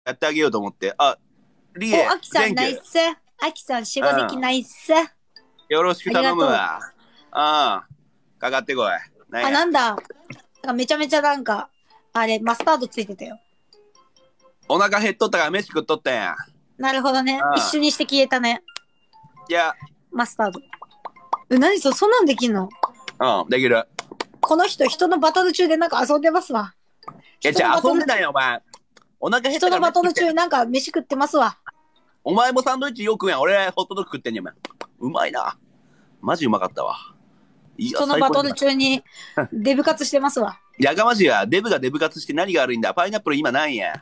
やってあげようと思って。あ、リエ、 アキさんナイス。アキさん、仕事きナイス。 よろしく頼むわ。かかってこい。 なんだ。めちゃめちゃなんか、あれ、マスタードついてたよ。 お腹減っとったから飯食っとったんや。 なるほどね。一緒にして消えたね。 いや。 マスタード。何そんなんできんの？ できる。 この人のバトル中でなんか遊んでますわ。 いや、じゃあ遊んでないよ、お前。お腹減ったから人のバトル中なんか飯食ってますわ。 お前もサンドイッチよく食うやん。俺ホットドッグ食ってんねん、お前。うまいな。マジうまかったわ。 人のバトル中にデブ活してますわ。 やかましいわ。デブがデブ活して何が悪いんだ。パイナップル今何や。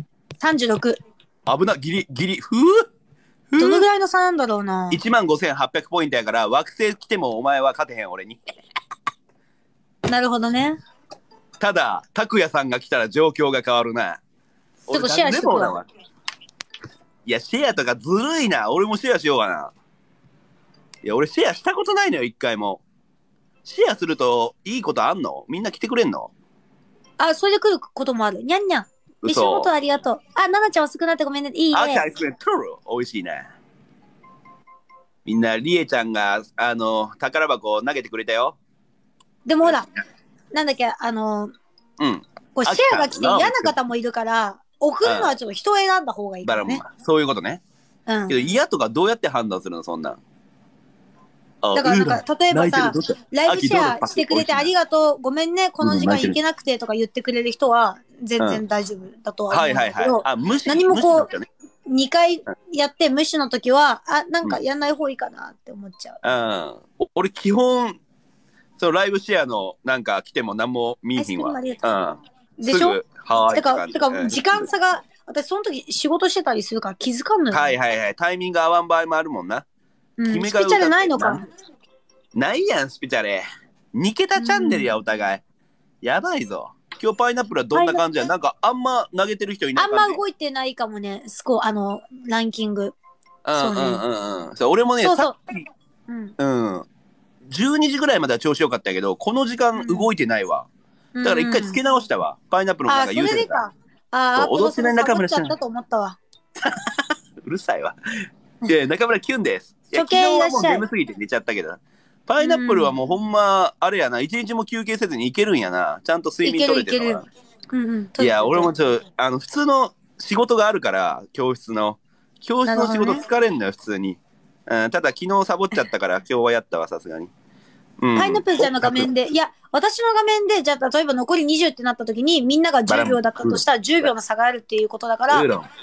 36。 危な、ギリ。 どのぐらいの差なんだろうな。 15,800ポイントやから、惑星来てもお前は勝てへん、俺に。 なるほどね。 ただ、拓也さんが来たら状況が変わるな。 ちょっとシェアしてくわ。 いや、シェアとかずるいな。俺もシェアしようかな。いや、俺シェアしたことないのよ、一回も。シェアするといいことあんの？みんな来てくれんの？ それで来ることもある。にゃんにゃん。一緒のことありがとう。ナナちゃん遅くなってごめんね。いいね。 アイスクリームトゥル美味しいね。みんな、リエちゃんが、宝箱を投げてくれたよ。 でもほら、なんだっけ、こうシェアが来て嫌な方もいるから、送るのはちょっと人を選んだ方がいいからね。 そういうことね。けど嫌とかどうやって判断するの、そんなん。 だからなんか、例えばさ、ライブシェアしてくれてありがとう、ごめんね、この時間行けなくてとか言ってくれる人は全然大丈夫だとは思うんだけど、何もこう、2回やって無視の時は、なんかやんない方がいいかなって思っちゃう。俺基本、ライブシェアのなんか来ても何も見えひんわ。 でしょ？てか、時間差が、私その時仕事してたりするから気づかんのよ。 タイミング合わん場合もあるもんな。 スピチャレないのか。 ないやん、スピチャレ。2桁チャンネルや、お互い。やばいぞ。今日パイナップルはどんな感じや？なんかあんま投げてる人いない感じ。 あんま動いてないかもね、ランキング。 俺もね、さっき、12時ぐらいまでは調子よかったけど、この時間動いてないわ。だから一回付け直したわ。パイナップルもなんか言うてた。 踊ってない中村さん。 うるさいわ。中村キュンです。 昨日はもう眠すぎて寝ちゃったけど。パイナップルはもうほんま、あれやな、一日も休憩せずにいけるんやな。ちゃんと睡眠取れてるから。いや、俺も普通の仕事があるから、教室の仕事疲れんのよ、普通に。ただ昨日サボっちゃったから、今日はやったわ、さすがに。 パイナップルちゃんの画面で、いや、私の画面で、じゃあ、例えば残り20ってなった時に、みんなが10秒だったとしたら10秒の差があるっていうことだから、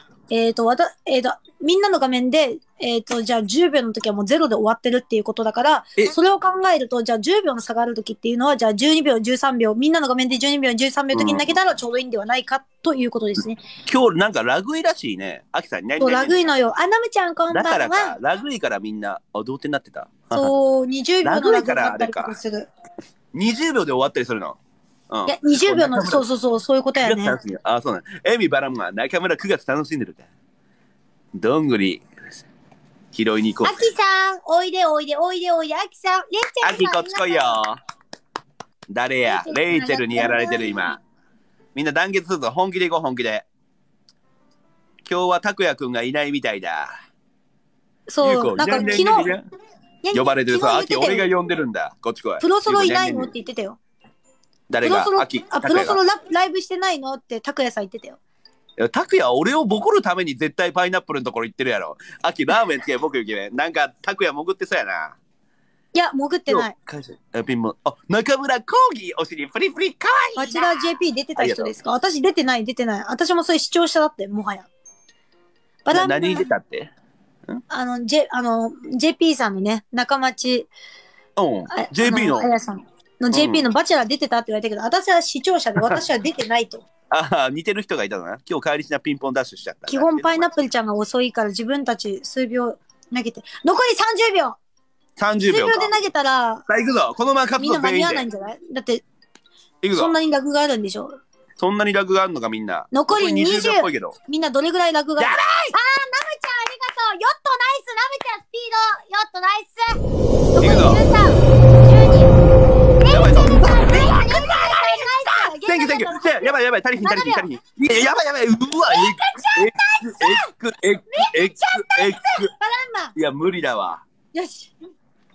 みんなの画面で、じゃあ10秒の時はもう0で終わってるっていうことだから、それを考えると、じゃあ10秒の差がある時っていうのは、じゃあ12秒、13秒、みんなの画面で12秒、13秒の時に投げたらちょうどいいんではないかということですね。 今日なんかラグいらしいね。アキさんにラグいのよ。ナムちゃんこんばんは。 だからか、ラグいからみんな、同点になってた。 そう、20秒のラグだったりとかする。 20秒で終わったりするの？ いや、20秒の、そういうことやね。 そうなん。エミバラムは中村9月楽しんでるか。どんぐり、拾いに行こう。 アキさん、おいで、アキさん、レイチェル。 アキこっち来いよ。誰や、レイチェルにやられてる今。みんな団結するぞ、本気で行こう、本気で。今日は拓也くんがいないみたいだ。 そう、なんか昨日、 呼ばれてるさ、アキ俺が呼んでるんだ。こっち来い。 プロソロいないのって言ってたよ。 誰が？アキ。 プロソロライブしてないのって拓也さん言ってたよ。 拓也俺をボコるために絶対パイナップルのところ行ってるやろ。アキラーメンつけ僕行けね。なんか拓也潜ってそうやな。 いや潜ってない。 ピンも中村コーギーお尻プリプリかわいいな。 町田 JP 出てた人ですか？私出てない。私もそれ視聴者だってもはや。 何出たって？ JP さんのね仲町。 JP の。 JP のバチェラー出てたって言われたけど、私は視聴者で私は出てないと。 似てる人がいたのな。今日帰りしなピンポンダッシュしちゃった。 基本パイナップルちゃんが遅いから自分たち数秒投げて。残り30秒 !30 秒で投げたら、 さあ行くぞこのまま勝つみんな間に合わないんじゃない？だって、そんなにラグがあるんでしょ？ そんなにラグがあるのかみんな。 残り20秒っぽいけど。みんなどれぐらいラグがある？ やばい！ ナムちゃんありがとう。ヨットナイス！ナムちゃんスピードヨットナイス！残り13、12、 やばいぞ。 センキューやばい足りひん。やばい、うわ、 いや、無理だわ。 よし。 リ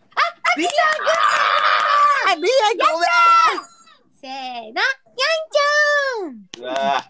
アごめん。 せーの、にゃんちゃん。 うわ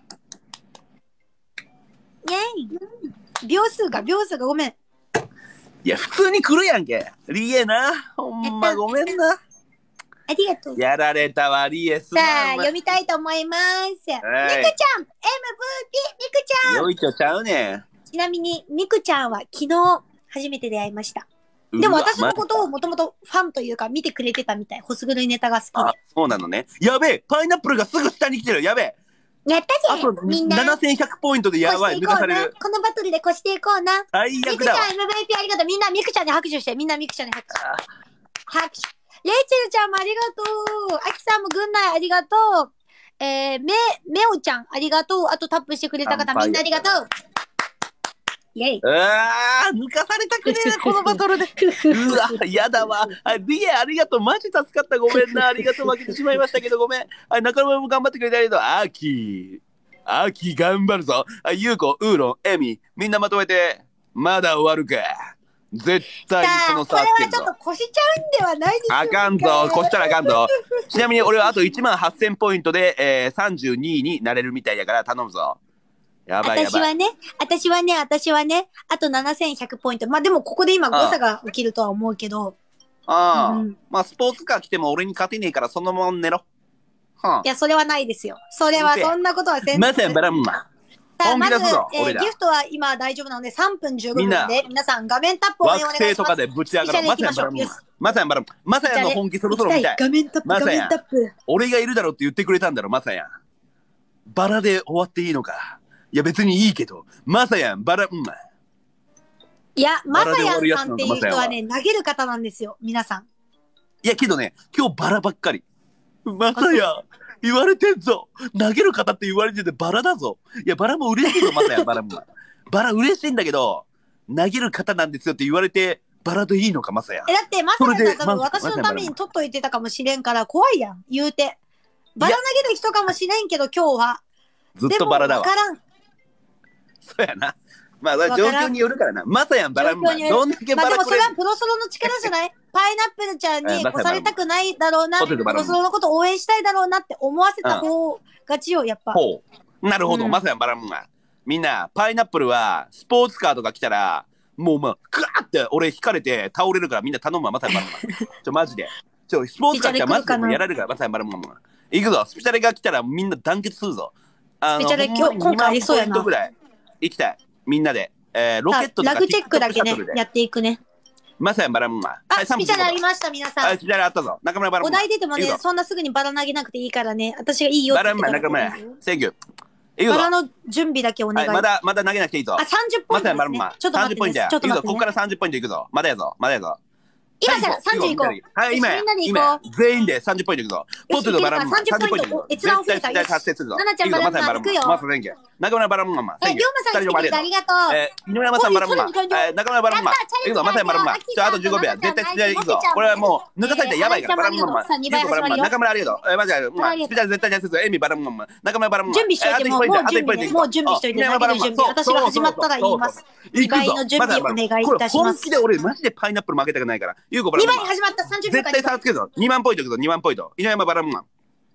にゃん。秒数がごめん。 いや、普通に来るやんけ。リエな。ほんまごめんな。 ありがとう。 やられたわ、リエス。 さあ、読みたいと思います。みくちゃん !MVP! みくちゃんよいちょちゃうねん。 ちなみに、みくちゃんは昨日初めて出会いました。でも私のことをもともとファンというか見てくれてたみたい。ホスグルネタが好きで。 あ、そうなのね。やべえ、パイナップルがすぐ下に来てる。やべえ。 やったぜあとみんな。 7100ポイントでやばい。抜かされる。 このバトルで越していこうな。 最悪だわ。 みくちゃん MVP ありがとう。みんなみくちゃんに拍手して。みんなみくちゃんに拍手。拍手。レイチェルちゃんもありがとう。アキさんも軍内ありがとう。めおちゃんありがとう。あとタップしてくれた方みんなありがとう。イェイ。 抜かされたくねえな、このバトルで。うわ、やだわ。リエありがとう。マジ助かった。ごめんな。ありがとう。負けてしまいましたけど、ごめん。中村も頑張ってくれてありがとう。アキ頑張るぞ。ユウコ、ウーロン、エミ、みんなまとめて、まだ終わるか。絶対にこの差これはちょっと越しちゃうんではないでしょうか。 あかんぞ。越したらあかんぞ。ちなみに俺はあと18000ポイントで、32位になれるみたいやから頼むぞ。やばいやばい。 私はね、あと7100ポイント。まあでもここで今誤差が起きるとは思うけど。 まあスポーツカー来ても俺に勝てねえからそのまま寝ろ。 いや、それはないですよ。そんなことはせん。 ません、バランマ。本気出すぞ、 ギフトは今大丈夫なので3分15秒で皆さん画面タップをお願いします。 惑星とかでぶち上がろう。まさやの本気そろそろ見たい。 画面タップ。 俺がいるだろうって言ってくれたんだろ、まさや。バラで終わっていいのか。いや別にいいけど、まさやん、バランマ。 いや、まさやんさんっていう人はね、投げる方なんですよ、皆さん。 いやけどね、今日バラばっかり。まさやん。言われてんぞ。投げる方って言われててバラだぞ。いや、バラも嬉しいぞ、まさや、バラも。バラ嬉しいんだけど、投げる方なんですよって言われて、バラでいいのか、まさや。 だって、まさやさん多分私のために取っといてたかもしれんから、怖いやん、言うて。バラ投げる人かもしれんけど、今日は。 ずっとバラだわ。 わからん。 そうやな。まあ、状況によるからな。まさやん、バラも。どんだけバラでもそれはプロソロの力じゃないパイナップルちゃんに越されたくないだろうな。プロソロのことを応援したいだろうなって思わせた方がちよ、やっぱ。 ほう。なるほど。まさやん、バラも。みんな、パイナップルは、スポーツカーとか来たら、もうグワーって俺引かれて倒れるからみんな頼むわ、まさやん、バラも。マジで。スポーツカー来たらマジでもやられるから、まさやん、バラも。行くぞ。スペシャルが来たらみんな団結するぞ。 スペシャル今回ありそうやな。 行きたい。みんなで。ロケットとかラグチェックだけね、やっていくね。 まさやん、バランマ。 スピチャルありました、皆さん。 スピチャルあったぞ。中村バランマ。 お題出てもね、そんなすぐにバラ投げなくていいからね。私がいいよって言ってバランマ、中村。センキュー。 バラの準備だけお願い。 まだ投げなくていいぞ。 30ポイントですね。ちょっと待ってね。 ちょっと待って。ここから30ポイントいくぞ。まだやぞ。 今じゃ30いこう。 はい、今全員で30ポイントいくぞ。ポテトバランマ。30ポイント。 閲覧増えたよ。 達成するぞ。 ナナちゃんバランマ行くよ。 中村バランマ。 龍馬さん来てくれてありがとう。 井上山さんバランマ。中村バランマ。行くぞ、まさやまらんま。あと15秒。絶対スピチャル行くぞ。これはもう抜かされたらやばいから。バランマ。中村ありがとう。マジで。スピチャル絶対達成する。エミバランマ。中村バランマ。 準備しといて、もう準備しといて。投げる準備。私が始まったら言います。2倍の準備お願いいたします。 本気で俺マジでパイナップル負けたくないから。2 倍始まった30秒間。 絶対差つけるぞ。2万ポイントいくぞ。2万ポイント。井上山バランマン。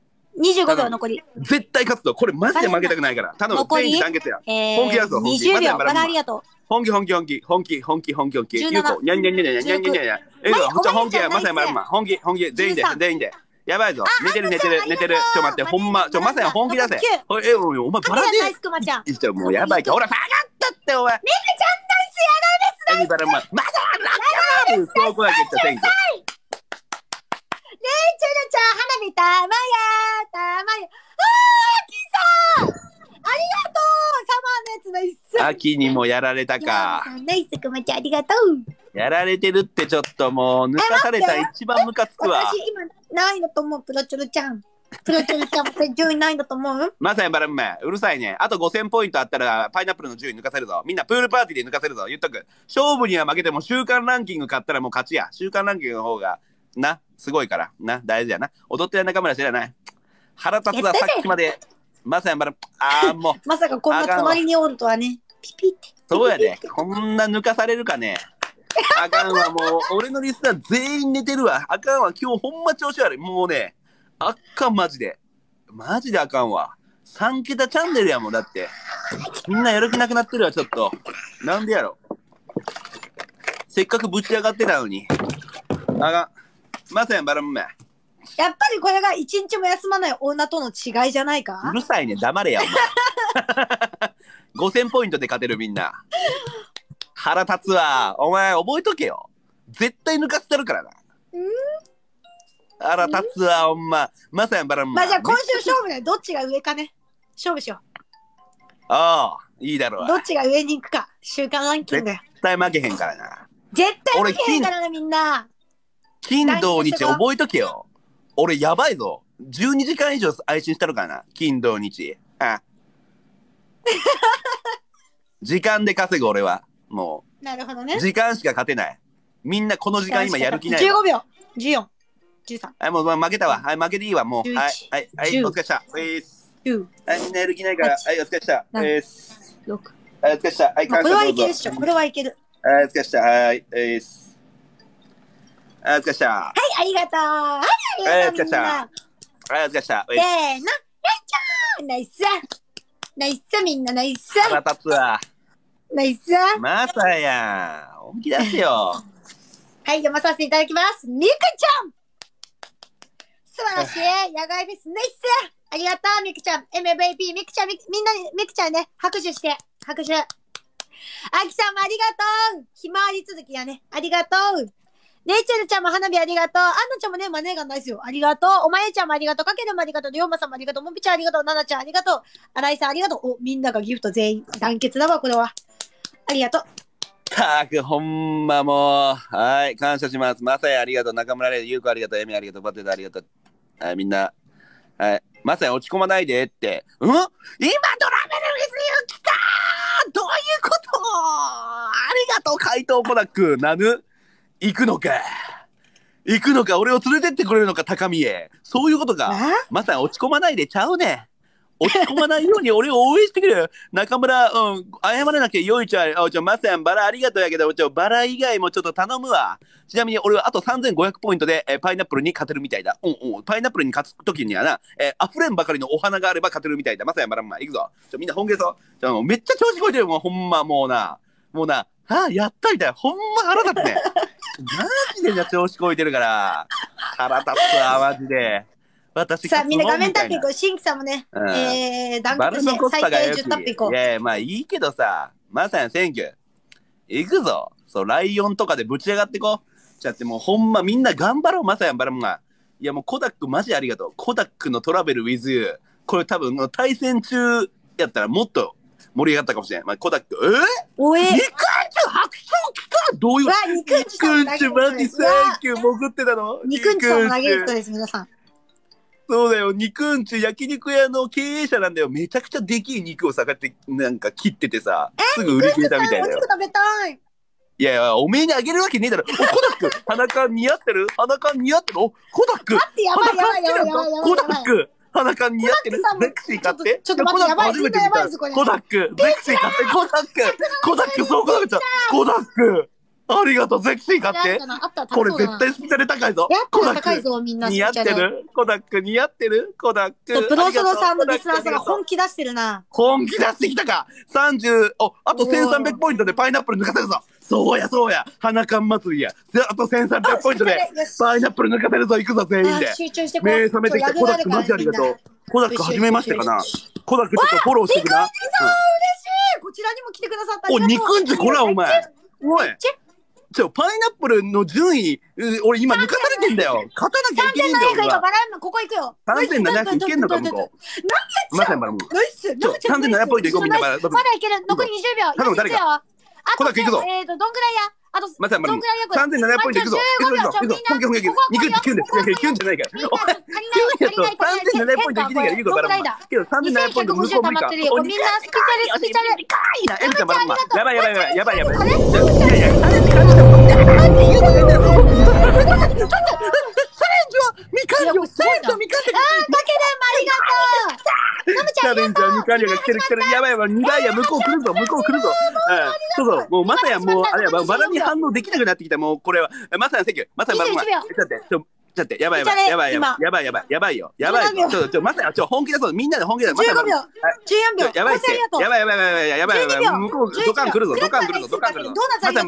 25秒残り。 絶対勝つぞ。これマジで負けたくないから。頼む。全員団結や。本気出すぞ。 20秒。バラありがとう。 本気。ゆうこ、にゃんにゃん。本気や。まさやまらんま。本気。全員で。やばいぞ。寝てる。ちょ待って、ほんま。まさや本気出せ。お前バラで。もうやばいか。ほら、下がったって、お前。 めぐちゃんナイスやられすバランマ。まだラッキーそうこだけ言った選挙。 ねえ、ちゃらちゃん、花火たまや。あきさんありがとうサマーのやつの一緒。 秋にもやられたか。 ナイスくまちゃん、ありがとう。 やられてるってちょっともう、抜かされた一番ムカつくわ。 私今、何位だと思うプロチョルちゃん。プロチョルちゃん、順位何位だと思うまさやバランマ、うるさいね。あと5000ポイントあったら、パイナップルの順位抜かせるぞ。みんなプールパーティーで抜かせるぞ。言っとく。勝負には負けても週間ランキング勝ったらもう勝ちや。週間ランキングの方が、すごいから。大事やな。踊ってる仲間知らない。腹立つわ、さっきまで。まさやバラン、もう。 まさかこんな隣におるとはね。 ピピって。 そうやで。こんな抜かされるかね。あかんわ、もう、俺のリスナー全員寝てるわ。あかんわ、今日ほんま調子悪い。もうね、あっかん、マジで。マジであかんわ。3桁チャンネルやもん、だって。みんなやる気なくなってるわ、ちょっと。なんでやろ。せっかくぶち上がってたのに。あかん。まさやん、バラムメ。 やっぱりこれが一日も休まない女との違いじゃないか。 うるさいね、黙れや、お前。5000ポイントで勝てるみんな。腹立つわ。お前、覚えとけよ。絶対抜かしてるからな。腹立つわ、ほんま。まさやん、バラムメ。 まあじゃあ今週勝負でどっちが上かね。勝負しよう。 ああ、いいだろう。 どっちが上に行くか。週間ランキング。 絶対負けへんからな。 絶対負けへんからな、みんな。 金土日覚えとけよ。俺やばいぞ。12時間以上配信したのかな。金土日。あ時間で稼ぐ俺は。もう。なるほどね。 時間しか勝てない。みんなこの時間今やる気ない。 15秒。14。13。 はい、もう負けたわ。はい、負けでいいわ。もう。はい、はい、はい、お疲れした。はい、みんなやる気ないから。はい、お疲れした。6。はい、お疲れした。はい、 これはいけるっしょ。これはいける。 はい、お疲れした。はい、はい、お疲れした。 はい、ありがとう。はい、ありがとう。はい、 お疲れした。 せーの。やっちゃーナイス。ナイス、みんなナイス。 腹立つわ。 ナイス。 まさやん。本気出せよ。 はい、読まさせていただきます。みくちゃん。素晴らしい。野外フェス、ナイス。ありがとう、みくちゃん。MVP、みくちゃん、みんなに、みくちゃんね、拍手して。拍手。あきさんもありがとう。ひまわり続きやね。ありがとう。ねえちゃるちゃんも花火ありがとう。あんなちゃんもね、マネーがないですよ。ありがとう。おまえちゃんもありがとう。かけるもありがとう。りょうまさんもありがとう。もみちゃんありがとう。ななちゃんありがとう。新井さんありがとう。お、みんながギフト全員。団結だわ、これは。ありがとう。 たく、ほんまもう。はい、感謝します。まさやありがとう。中村れい、ゆうこありがとう。えみありがとう。バテタありがとう。はい、みんな。はい。まさや落ち込まないでって。今ドラメルフェスユ来たーどういうことありがとう、怪盗コナック。なぬ行くのか行くのか俺を連れてってくれるのか高見へ。そういうことか。まさや落ち込まないでちゃうね。落ち込まないように俺を応援してくれよ。中村、謝らなきゃよいちゃん。まさやん、バラありがとうやけど、バラ以外もちょっと頼むわ。ちなみに俺はあと3500ポイントで、パイナップルに勝てるみたいだ。パイナップルに勝つときにはな、溢れんばかりのお花があれば勝てるみたいだ。まさやん、バラんま、行くぞ。みんな本気でそう。めっちゃ調子こいてるよ、もうほんま、もうな、やったみたい。ほんま腹立つね。マジで調子こいてるから。腹立つわ、マジで。 さあ、みんな画面タップいこう。新規さんもね、団結して最低10タップいこう。 いやいや、まあいいけどさ、まさやん、センキュー。行くぞ。そう、ライオンとかでぶち上がってこう。ちゃってもうほんまみんな頑張ろう、まさやん、バラムが。いやもうコダックマジありがとう。コダックのトラベル with you。これ多分対戦中やったらもっと盛り上がったかもしれない。まあ、コダック、 おえ肉んちゅ白鳥来たどういう。 肉んちマジセンキュー潜ってたの肉んちさんの投げる人です、皆さん。 そうだよ、肉んち焼肉屋の経営者なんだよ。めちゃくちゃできい肉をさかってなんか切っててさ、すぐ売り切れたみたいだよ。 肉食べたい。 いやいや、おめえにあげるわけねえだろ。お、コダック、鼻かん似合ってる鼻かん似合ってるお、コダック。 待って、やばいやばいやばいやばい。 コダック、鼻かん似合ってるゼクシー買って。 ちょっと待って、やばい、やばいぞ、これ。 コダック、ゼクシー買って、コダック、コダック、そうコダックちゃん。コダック。ありがとう、ゼクシー買って。これ絶対スピチャル高いぞ。 コダック。 似合ってるコダック似合ってるコダック。 プロソロさんのリスナーさんが本気出してるな。 本気出してきたか。30、あと1300ポイントでパイナップル抜かせるぞ。そうやそうや。花缶祭りや。あと1300ポイントでパイナップル抜かせるぞ。行くぞ、全員で。目覚めてきた。コダックマジありがとう。コダック初めましてかな。コダックちょっとフォローしてくな。 嬉しい。こちらにも来てくださった。 お、肉んちこら、お前。おい。パイナップルの順位、俺今抜かされてんだよ。勝たなきゃいけないんだよ。 3700今バランここ行くよ。 3700いけんのか、向こう。まさにバラン。3700ポイントいこう、みんな。まだいける。残り20秒。 頼む、誰か。コダック行くぞ。 どんぐらいやあと、 まさにバラン。3700ポイントいくぞ。行くぞ。本気本気。肉んちキュンです。キュンじゃないから。3700ポイントいけないから、言うことバラン。けど3700ポイント向こう無理か。 みんなスピチャル。 かいな。エミちゃんバラン。やばい。いやいや、 あれ言うの変だよ。チャレンジみかんりょう、みかんりょう。 あー、かけるんもありがとう。ナムちゃんありがとう。 みかんりょうが来てる。やばいやばい、2番や、向こう来るぞ。そうそう、もうまさや、もう、あれや、バラに反応できなくなってきた、もうこれは。まさや、センキュー。まさや、ちょっと、やばいよ。まさや、本気出そう。みんなで本気出そう。 15秒。14秒。 やばい。向こう、ドカン来るぞ。まさや、ドカン来るぞ。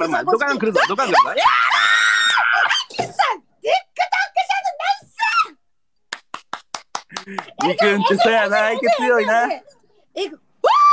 みくんってそやな、相手強いな。 わー、みかちゃんもありがと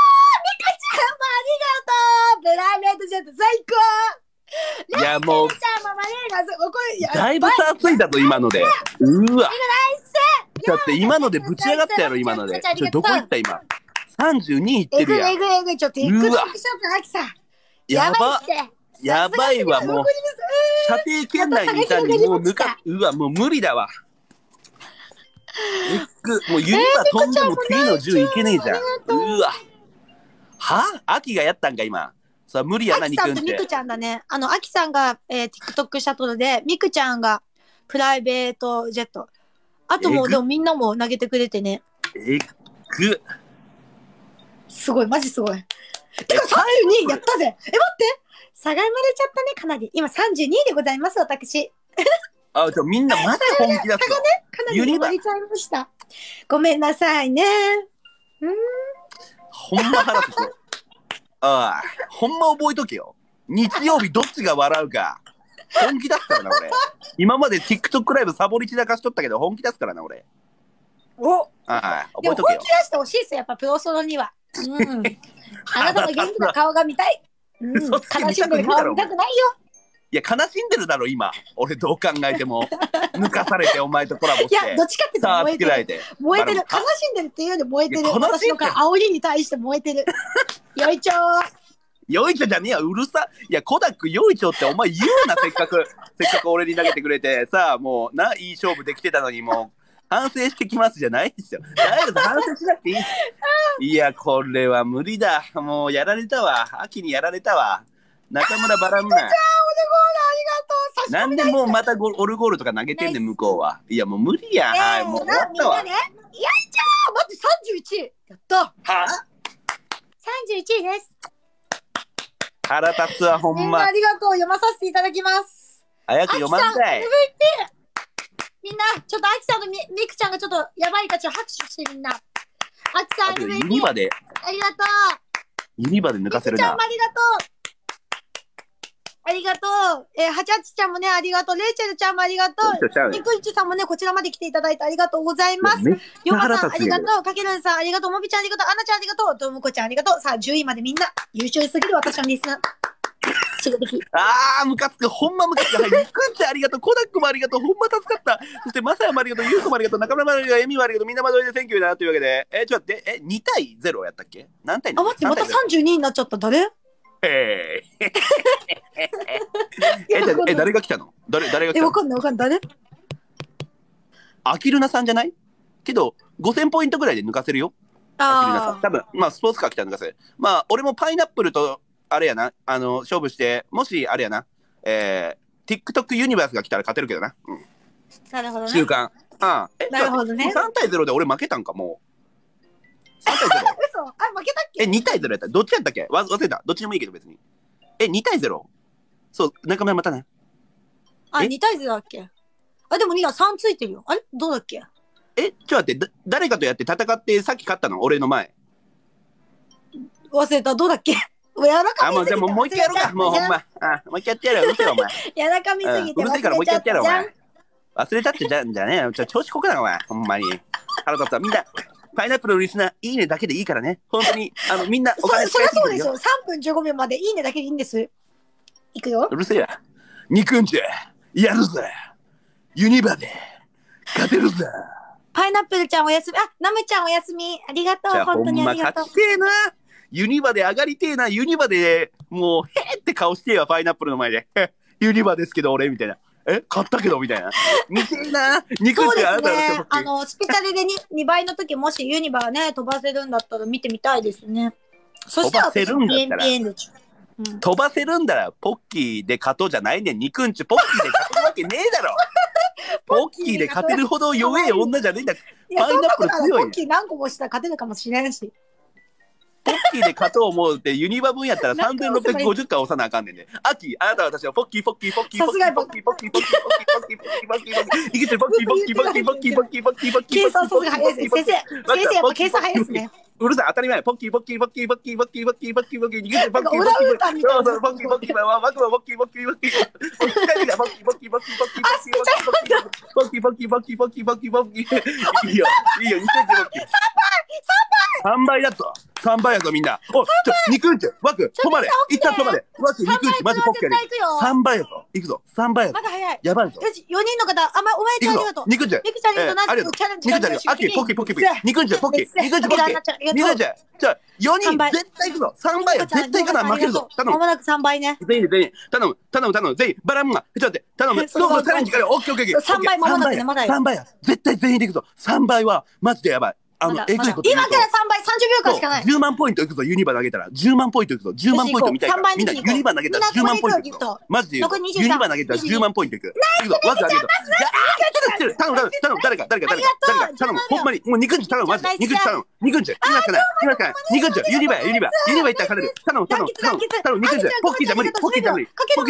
う。プライベートジェット最高。 いやもうだいぶ差ついたぞ今ので。うわ。だって今のでぶち上がったやろ今ので。どこ行った今。32いってるやん。 ちょっとTikTokショップ秋さん。 やばいわもう。射程圏内にいたにもううわもう無理だわ。もう指が飛んでも次の10いけねえじゃん。うわ。は？秋がやったんか今。さあ無理やな、 アキさんとミクちゃんだね。アキさんが、TikTok シャトルで、ミクちゃんがプライベートジェット。あともう、でもみんなも投げてくれてね。すごい、マジすごい。てか32やったぜ。待って。差が生まれちゃったね、かなり。今32でございます、私。 みんなまだ本気だった。 かなり生まれちゃいました。ごめんなさいね。 ほんま腹立つよ。ほんま覚えとけよ。日曜日どっちが笑うか。本気出すからな、俺。今まで TikTok ライブサボり散らかしとったけど、本気出すからな、俺。 覚えとけよ。 本気出してほしいっすよ、やっぱプロソロには。あなたの元気な顔が見たい。悲しんでる顔見たくないよ。 いや、悲しんでるだろ、今。俺どう考えても。抜かされて、お前とコラボして。 いや、どっちかって言って燃えてる。悲しんでるっていうより燃えてる。私の煽りに対して燃えてる。よいちょよいちょじゃねえや、うるさ。いや、コダックよいちょってお前言うな、せっかく俺に投げてくれて、さあ、もう、いい勝負できてたのに、もう、反省してきますじゃないですよ。反省しなくていい。いや、これは無理だ。もう、やられたわ。秋にやられたわ。中村バランナ。なんでもうまたオルゴールとか投げてんねん、向こうは。いや、もう無理やん。はい、もう終わったわ。 よいちょ待って、31。やった。 は 31位です。 腹立つわ、ほんま。 みんなありがとう。読まさせていただきます。 早く読まんかい。 みんな、ちょっとアキさんとミクちゃんがちょっとやばいから拍手してみんな。アキさん、 ユニバで。 ありがとう。 ユニバで抜かせるな。 ミクちゃんもありがとう。ありがとう。はちあちちゃんもね、ありがとう。レイチェルちゃんもありがとう。ニクイチさんもね、こちらまで来ていただいてありがとうございます。ヨマさん、ありがとう。かけるんさん、ありがとう。もみちゃん、ありがとう。アナちゃん、ありがとう。ともこちゃん、ありがとう。さあ、10位までみんな、優秀すぎる私のリスナー。 ムカつく。ほんまムカつく。はい、ニクンちゃんありがとう。コダックもありがとう。ほんま助かった。そして、マサヤもありがとう。ユウコもありがとう。中村もありがとう。エミもありがとう。みんなまどりでセンキューだ。というわけで、ちょっと待って、2対0やったっけ？何対2？ 待って、また32になっちゃった。誰？ 誰が来たの？誰が来たの？ わかんない。誰？ アキルナさんじゃない？けど、5000ポイントぐらいで抜かせるよ。アキルナさん。多分、まあ、スポーツカー来たら抜かせる。まあ、俺もパイナップルと、あれやな、勝負して、もし、あれやな、TikTok ユニバースが来たら勝てるけどな。 なるほどね。 週間。 なるほどね。 3対0で俺負けたんか、もう。3対0。 嘘。負けたっけ ？2対0やった。どっちやったっけ？忘れた。どっちでもいいけど別に。2対 0？ そう、中村またね。 2対0だっけ？でも2は3ついてるよ。あれどうだっけ？ ちょっと待って、誰かとやって戦ってさっき勝ったの？俺の前。 忘れた。どうだっけ？柔らかみすぎて。 もう一回やろうか。もうほんま。もう一回やってやるよ。うるせえよ、お前。 柔らかみすぎて。 うるせえからもう一回やってやるよ、お前。忘れたってじゃねえよ。調子こくな、お前。ほんまに。腹立つわ。みんな、パイナップルのリスナー、いいねだけでいいからね。本当に、みんなお金そりゃそうですよ。3分15秒までいいねだけでいいんです。いくよ。 うるせえや。肉んちゃ、やるぜ。ユニバで、勝てるぜ。 パイナップルちゃんおやすみ。ナムちゃんおやすみ。ありがとう。本当にありがとう。 勝ちてえな。ユニバで上がりてえな。ユニバで、もう、へーって顔してえわ、パイナップルの前で。ユニバですけど、俺、みたいな。買ったけどみたいな。見てえな。 肉ってあなたのスペシャルで 2倍の時、もしユニバーね、飛ばせるんだったら見てみたいですね。そしたら私、飛ばせるんだら、ポッキーで勝とうじゃないねん。肉んちポッキーで勝とうわけねえだろ。 ポッキーで勝てるほど弱い女じゃねえんだ。パイナップル強い。 ポッキー何個もしたら勝てるかもしれないし。 ポッキーで勝とう思うってユニバ分やったら3650回押さなあかんねんね。秋、あなたは私はポッキーポッキーポッキーポッキーポッキーポッキーポッキーポッキーポッキーポッキーポッキーポッキーいけてるポッキーポッキーポッキーポッキーポッキーポッキーポッキー計算さすが早いです。先生やっぱ計算早いですね。 うるさい、当たり前。ポッキーポッキーポッキーポッキーポッキーポッキーポッキーポッキーポッキー逃げてるポッキーポッキーポッキーそうそうポッキーポッキーワクワポッキーポッキーポッキーポッキーポッキーポッキーポッキーポッキーポッキーポッキーポッキーポッキーポッキーポッキーポッキーポッキーポッキーいいよいいよ2センチポッキー3倍だと3倍やぞみんな。お肉んちワク止まれ一旦止まれワク肉んちマジポッキーやで3倍やぞいくぞ3倍やぞまだ早いやばいぞよし4人の方お前ちゃんありがとう肉んちありがとうチャレンジ秋ポッキーポッキーポッキー肉んちポッキー肉んちポッキー肉んちじゃあ4人絶対いくぞ3倍や絶対いかない負けるぞ頼むまもなく3倍ね全員頼む全員バランマちょっと待って頼むどうぞチャレンジからオッケーオッケー 3倍まもなくねまだよ 3倍や絶対全員でいくぞ3倍はマジでやばい今から3倍30秒間しかない 10万ポイントいくぞユニバ投げたら10万ポイントいくぞ10万ポイントみたいからみんなユニバ投げたら10万ポイントいくぞマジで言うユニバ投げたら10万ポイントいくいくぞわずあげる頼む誰か頼むほんまにもう肉んち頼むマジで肉んち頼む肉んち今しかない肉んちユニバいったら勝てる頼む肉んちポッキーじゃ無理頼む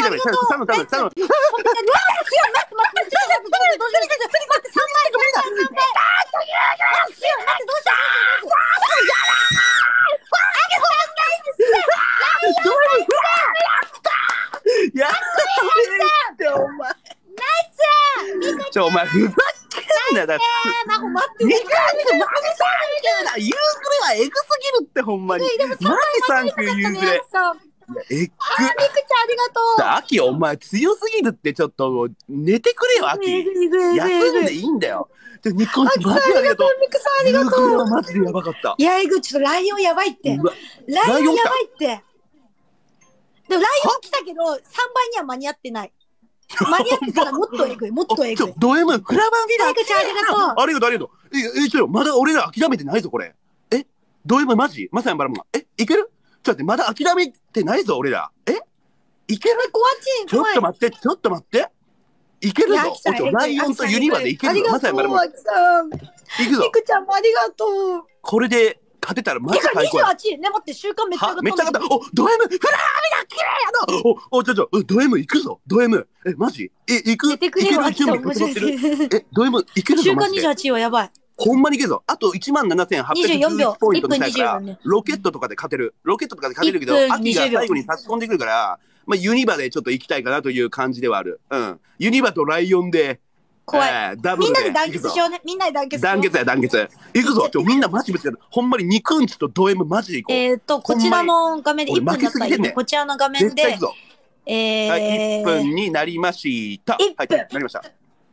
やってお前お前ふざけんなだって言うくらいはエグすぎるってほんまにマジサンク言うくれエッグみくちゃんありがとう秋お前強すぎるってちょっと寝てくれよ秋休んでいいんだよニコンチマジありがとうミクさんありがとうマジでやばかったいやエグちょっとライオンやばいってライオンやばいってでもライオン来たけど3倍には間に合ってない間に合ってたらもっとエグいド M クラバンビラエグちゃんありがとうありがとうちょまだ俺ら諦めてないぞこれド M マジまさにバラモンいけるちょっと待ってまだ諦めてないぞ俺らいけるちょっと待っていけるぞライオンとユニバでいけるぞまさにバラモンいくぞミクちゃんもありがとうこれで勝てたらマジ最高や 28ね待って週間めっちゃ上がっためっちゃ上がったド M フラーミだ綺麗やなド M 行くぞド M マジ行く出てくれよド M 行けるぞ週間28はやばいほんまにいけるぞあと17,811ポイントの差やから 1分ロケットとかで勝てるけど秋が最後に差し込んでくるからユニバでちょっと行きたいかなという感じではあるユニバとライオンで怖いみんなで団結しようねみんなで団結行くぞみんなマジぶつけるほんまに肉んちとド M マジで行こうこちらの画面で1分だったらこちらの画面で 1分になりましたはいなりました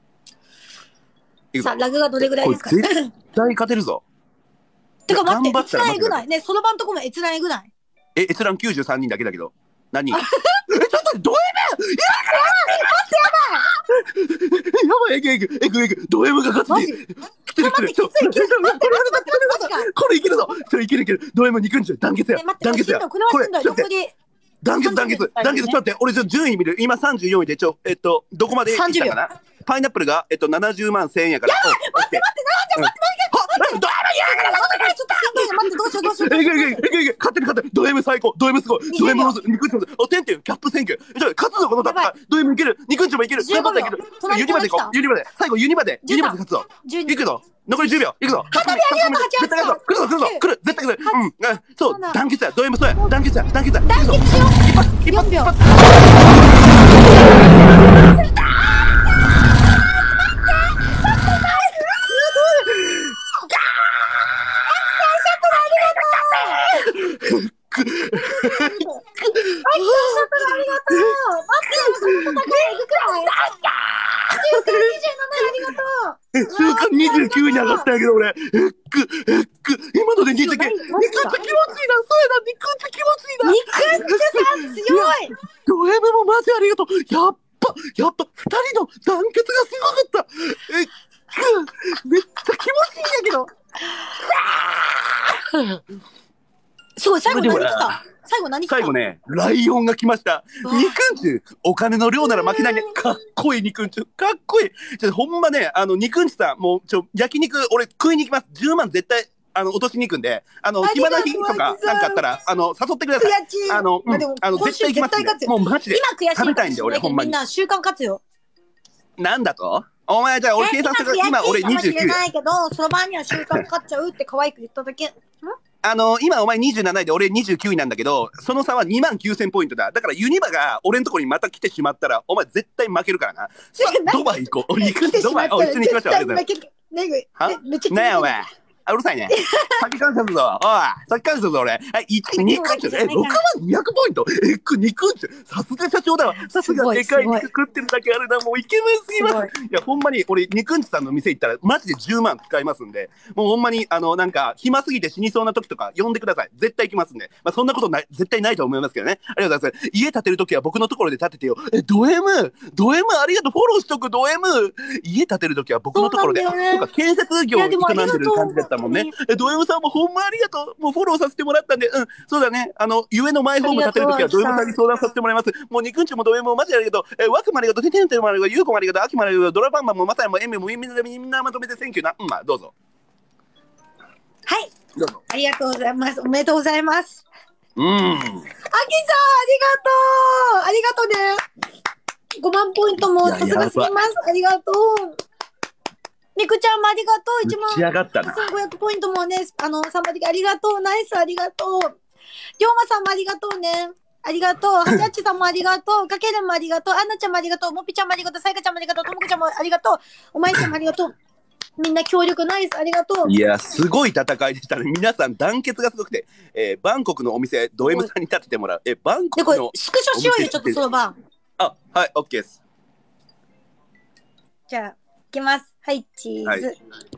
さあラグがどれぐらいですか絶対勝てるぞてか待って閲覧えぐないねその場のとこも閲覧えぐない閲覧93人だけだけど何ちょっとド M やばいエグド M が勝つ来てるこれいけるぞいけるド M 肉んち団結やこれ団結ちょっと待って俺順位見る今34位でどこまでいったかなパイナップルが70万1000円やから待ってド M どうしよう勝ってるド M 最高ド M すごいド M ロス肉んちもテンテンキャップ選挙勝つぞこの戦いド M いける肉んちもいける頑張っていけるユニバで行こう最後ユニバで勝つぞいくぞ残り10秒いくぞ来る絶対来るそう団結やド M そうや団結や一発週間29に上がったんやけど俺今ので29肉んち気持ちいいなそうやな肉んち気持ちいいな肉んちさん強いド M もマジありがとうやっぱ2人の団結がすごかっためっちゃ気持ちいいんやけどすごい最後何来た最後何来た？ 最後ね、ライオンが来ました。肉んちゅ、お金の量なら負けないね。かっこいい肉んちゅ、かっこいい。ほんまね、肉んちさん、もう焼肉、俺食いに行きます。10万絶対、落としに行くんで、暇な日とか、なんかあったら、誘ってください。 悔しい。 絶対行きます。もうマジで。 今悔しい。 食べたいんで、俺、ほんまに。 みんな習慣勝つよ。 なんだと？お前じゃあ俺計算する。今俺29。 じゃないけど、その場には習慣勝っちゃうって可愛く言っただけ。 今お前27位で俺29位なんだけど、その差は29,000ポイントだ。だからユニバが俺のところにまた来てしまったら、お前絶対負けるからな。さあ、ドバイ行こう。ドバイ、一緒に行きましょう。ありがとうございます。めっちゃ。ねえ、お前。うるさいね。先感謝するぞ。おい、先感謝するぞ、俺。はい、1、2くんちゅ。6万200ポイント。2くんちゅ。さすが社長だわ。さすがでかい肉食ってるだけあるな。もうイケメンすぎます。いや、ほんまに、俺、肉んちさんの店行ったら、マジで10万使いますんで、もうほんまに、なんか、暇すぎて死にそうな時とか、呼んでください。絶対行きますんで。まあ、そんなことない、絶対ないと思いますけどね。ありがとうございます。家建てる時は僕のところで建ててよ。ド M ありがとう。フォローしとく、ド M。家建てる時は僕のところで、そうか、建設業を営んでる感じだったもんね。ド M さんもほんまありがとう。もうフォローさせてもらったんで、そうだね。ゆえのマイホーム建てるときはド M さんに相談させてもらいます。もう肉んちもド M もマジでありがとう。ワクもありがとう。テンテンもありがとう。ユウコもありがとう。アキもありがとう。ドラバンマンもマサヤもエメもみんなまとめてセンキューな。まあ、どうぞ。 はい。 どうぞ。 ありがとうございます。おめでとうございます。アキさん、ありがとう。ありがとうね。5万ポイントもさすがすぎます。ありがとう。みくちゃんもありがとう。1万1500ポイントもね、3割ありがとう。ナイスありがとう。りょうまさんもありがとうね。ありがとう。はちあっちさんもありがとう。かけるんもありがとう。あんなちゃんもありがとう。もぴちゃんもありがとう。さいかちゃんもありがとう。ともこちゃんもありがとう。おまいちゃんもありがとう。みんな協力ナイスありがとう。 いや、すごい戦いでしたね。皆さん団結がすごくて、バンコクのお店、ド M さんに立ててもらう。バンコクの。 スクショしようよ、ちょっとその場。 あ、はい、オッケーです。 じゃあ、いきます。はい、チーズ。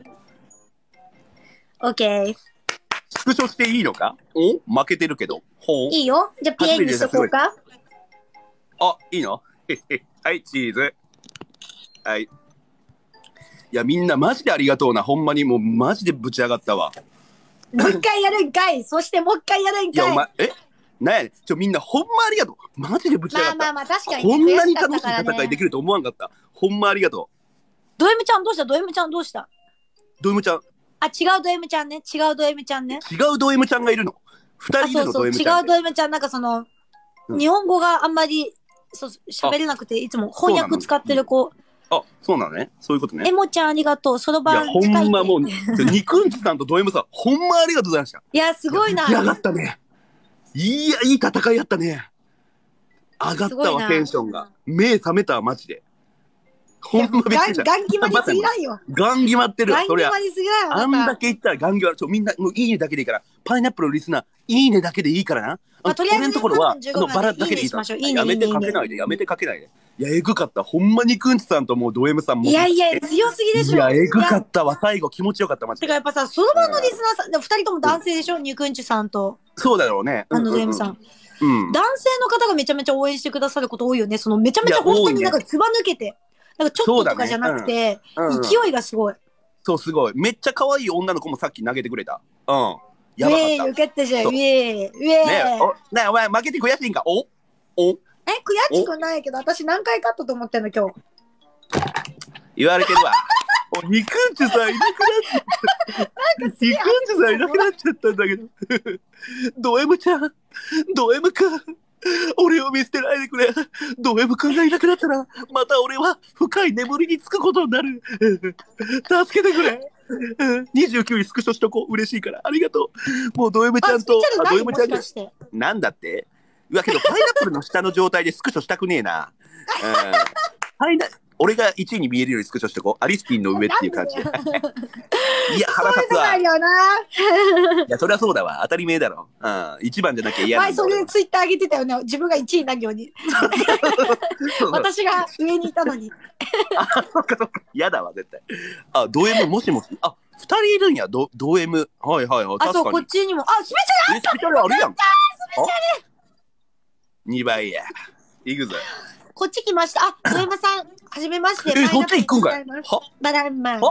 オッケー。 スクショしていいのか？負けてるけど。 いいよ。じゃあ、ピエンにしとこうか。 あ、いいの？はい、チーズ。はい。いや、みんなマジでありがとうな。ほんまにもうマジでぶち上がったわ。 もう一回やるんかい。そしてもう一回やるんかい。 いや、お前、なんやねん。みんなほんまありがとう。マジでぶち上がった。 まあ、確かに。 こんなに楽しい戦いできると思わんかった。ほんまありがとう。 ド M ちゃんどうした？ド M ちゃんどうした？ ド M ちゃん。 あ、違うド M ちゃんね。違うド M ちゃんね。 違うド M ちゃんがいるの。2人いるのド M ちゃん。 違うド M ちゃん。なんか日本語があんまり喋れなくて、いつも翻訳使ってる子。 あ、そうなのね。そういうことね。 エモちゃんありがとう。そろばん近い。いや、ほんまもう、肉んちさんとド M さん、ほんまありがとうございました。 いや、すごいな。 上がったね。いや、いい戦いやったね。上がったわ、テンションが。目覚めたわ、マジで。ほんまびっくりした。 ガン決まりすぎないよ。 ガン決まってる。 ガン決まりすぎないよ。 あんだけ言ったらガン決まる。みんな、もういいねだけでいいから。パイナップルのリスナー、いいねだけでいいからな。 とりあえず、 俺のところは、バラだけでいいから。やめてかけないで、やめてかけないで。いや、えぐかった。ほんまにくんちさんともうド M さんも。 いや、強すぎでしょ。 いや、えぐかったわ。最後気持ちよかった、マジで。 てかやっぱさ、その場のリスナーさん、2人とも男性でしょ？ニクンチさんと。 そうだろうね。 ド M さん。男性の方がめちゃめちゃ応援してくださること多いよね。めちゃめちゃ本当になんかつば抜けて。なんかちょっととかじゃなくて、勢いがすごい。 そう、すごい。めっちゃ可愛い女の子もさっき投げてくれた。 やばかった。受けてじゃん。ねえ、お前負けて悔しいんか？ 悔しくないけど、私何回勝ったと思ってんの、今日。 言われてるわ。肉んちさんいなくなっちゃった。肉んちさんいなくなっちゃったんだけど。ド M ちゃん、ド M くん。俺を見捨てないでくれ。ド M くんがいなくなったら、また俺は深い眠りにつくことになる。助けてくれ。29位スクショしとこう。嬉しいから。ありがとう。もうド M ちゃんと、ド M ちゃんが。なんだって？うわ、けどパイナップルの下の状態でスクショしたくねえな。俺が1位に見えるようにスクショしてこう。アリスティンの上っていう感じで。いや、腹立つわ。いや、そりゃそうだわ。当たり前だろ。1番じゃなきゃ嫌なんだ。 前それツイッター上げてたよね。自分が1位になるように。私が上にいたのに。 そっかそっか。嫌だわ、絶対。ド M もしもし。2人いるんや、ド M。はいはいはい。 そう、こっちにも。スペシャルあった！ スペシャルあるやん。 スペシャル！ 2倍や。いくぞ。 こっち来ました。ド M さん、はじめまして。 そっち行くんかい。 バランマン。90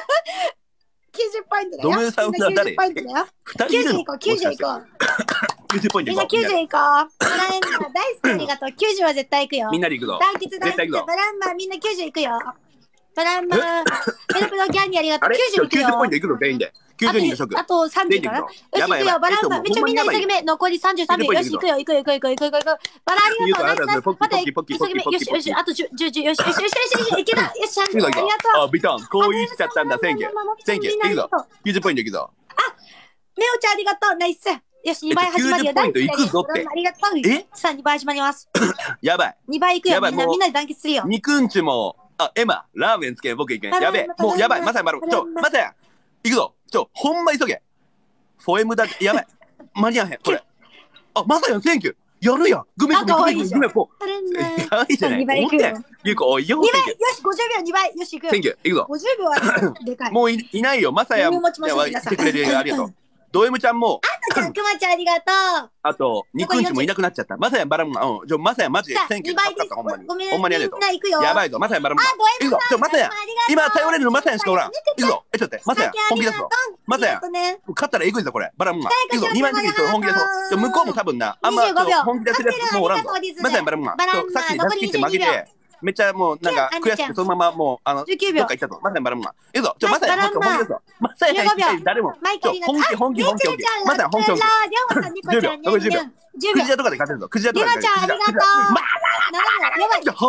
ポイントだよ。 ド M さんは誰？ 90ポイントだよ。90いこう、90いこう。 90ポイントみんな90いこう。バランマ大好きありがとう。90は絶対いくよ。 みんなでいくぞ。 大吉大吉。バランマみんな90いくよ。バランマ、ペロペロキャンディありがとう。90いくよ。 90ポイントいくぞ、全員で。90人の職。 あと30かな。よし、いくよ。バランマ、めっちゃみんな急ぎ目。残り33秒。よし、いくよ。いくよ。バラありがとう。ナイス。待って、急ぎ目。よし、よし。あと10、よし、よし、よし、よし、いけた。よし、ありがとう。 あ、ビトン、こう言っちゃったんだ、Thank you。Thank you。いくぞ。90ポイントいくぞ。 あ、メオちゃんありがとう。ナイス。よし、2倍始まるよ。 90ポイントいくぞって。 ありがとう。さあ、2倍始まります。 やばい。 2倍いくよ。みんなで団結するよ。 肉んちも、あ、エマ、ラーメンつけ、僕いけん。やべえ。もうやばい。まさやまる。まさや。いくぞ。ほんま急げ。フォエムだって、やばい。間に合わへん、これ。あ、まさやん、センキュー。やるやん。グメグメグメグメグメポー。かわいいじゃない。 2倍いくよ。 ゆうこ、おい、4 倍。よし、50秒2倍。よし、いくよ。 センキュー。いくぞ。 50秒はでかい。 もういないよ。まさやん。来てくれてありがとう。ド M ちゃんも。 あとちゃん、くまちゃんありがとう。 あと、肉んちもいなくなっちゃった。まさやバラムマン。まさやマジでセンキュー。ほんまに。ほんまにありがとう。やばいぞ。まさやバラムマン。いくぞ。まさや。今頼れるのまさやしかおらん。いくぞ。ちょっと待って。まさや。本気出すぞ。まさや。勝ったらえぐいぞ、これ。バラムマン。いくぞ。2枚的に本気出そう。向こうも多分な。あんま本気出せるやつもうおらんぞ。まさやバラムマン。さっき出し切って負けて。めっちゃもうなんか悔しくてそのままもうどっか行ったぞ。まさやバラムマン。いくぞ。まさや本気出すぞ。まさや誰も。本気。まさや本気。10秒。残り10秒。クジラとかで勝てるぞ。クジラとかで。 リマちゃんありがとう。 まだやばい。 アキさんナイス。アキ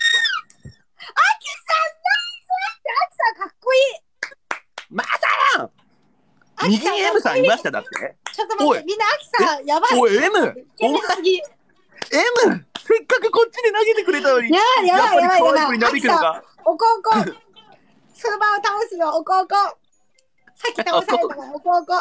さんかっこいい。 まさやん。右に M さんいましただって。 ちょっと待って、みんなアキさんやばい。 おい M。お前 M。せっかくこっちで投げてくれたのに。 やばい。 アキさん、 おこおこ。その場を倒すよ、おこおこ。さっき倒されたからおこおこ。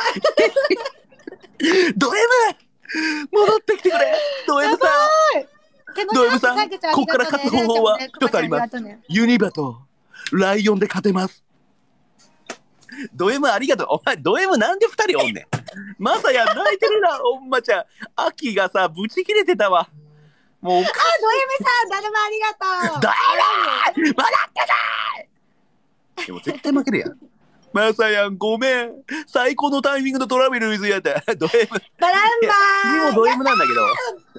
ド M。戻ってきてくれ。ド M さん。ド M さん。ここから勝つ方法は一つあります。ユニバとライオンで勝てます。ド M ありがとう。お前ド M なんで2人おんねん。まさや泣いてるな、おんまちゃん。アキがさ、ブチ切れてたわ。もう。あ、ド M さん、誰もありがとう。 ド M！ 戻ってない！でも絶対負けるやん。まさやん、ごめん。最高のタイミングのトラベルウィズやった。ド M。 バランバー。 君もド M なんだけど。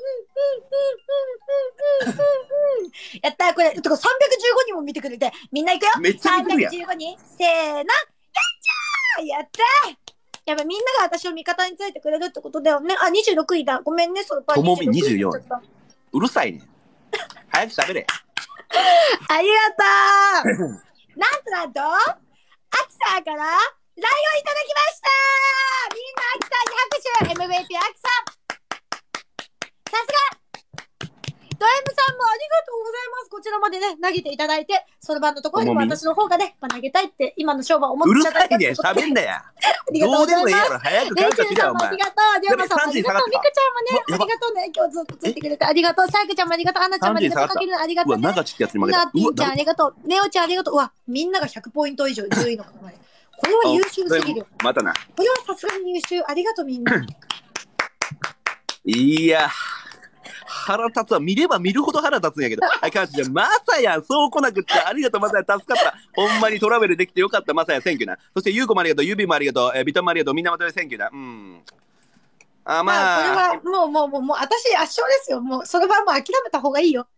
やったー、これ、315人も見てくれて、みんな行くよ。 めっちゃ見てるやん。 315人、せーの、やっちゃーやったー。やっぱみんなが私を味方についてくれるってことだよね。あ、26位だ。ごめんね、そのパーともみ24位。うるさいね。早く喋れ。 ありがとう。なんと、アキさんから、ライオンいただきましたー。みんなアキさんに拍手。MVP アキさん。さすがド M さんもありがとうございます。こちらまでね、投げていただいて、その場のところにも私の方がね、投げたいって、今の勝負は思っていただいて。 うるさいね、喋んなや。 ありがとうございます。 どうでもいいやろ、早く感謝しろよ、お前。 ありがとう。デオマさんもありがとう。ミクちゃんもね、ありがとうね。今日ずっとついてくれてありがとう。サイクちゃんもありがとう。アナちゃんもありがとう。かけるのありがとうね。 ナガチってやつに負けた。 ナピーちゃんありがとう。ネオちゃんありがとう。うわ、みんなが100ポイント以上10位の方まで。これは優秀すぎる。 またな。 これはさすがに優秀。ありがとうみんな。 いや。腹立つわ。見れば見るほど腹立つんやけど。はい、感謝。まさやん、そう来なくってありがとう、まさやん、助かった。ほんまにトラベルできてよかった、まさやん、センキューな。そして、ゆうこもありがとう、ゆびもありがとう、ビトンもありがとう、みんなまとめセンキューな。あ、まあ。これは、もう、私圧勝ですよ。もう、その場も諦めた方がいいよ。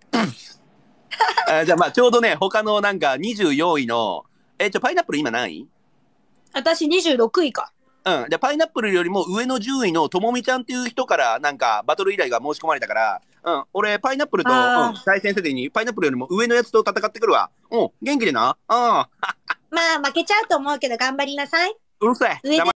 じゃあ、まあ、ちょうどね、他のなんか24位の、パイナップル今何位？ 私26位か。 じゃあパイナップルよりも上の10位のともみちゃんっていう人からなんかバトル依頼が申し込まれたから、俺パイナップルと、対戦せずにパイナップルよりも上のやつと戦ってくるわ。元気でな。 まあ負けちゃうと思うけど頑張りなさい。 うるさい。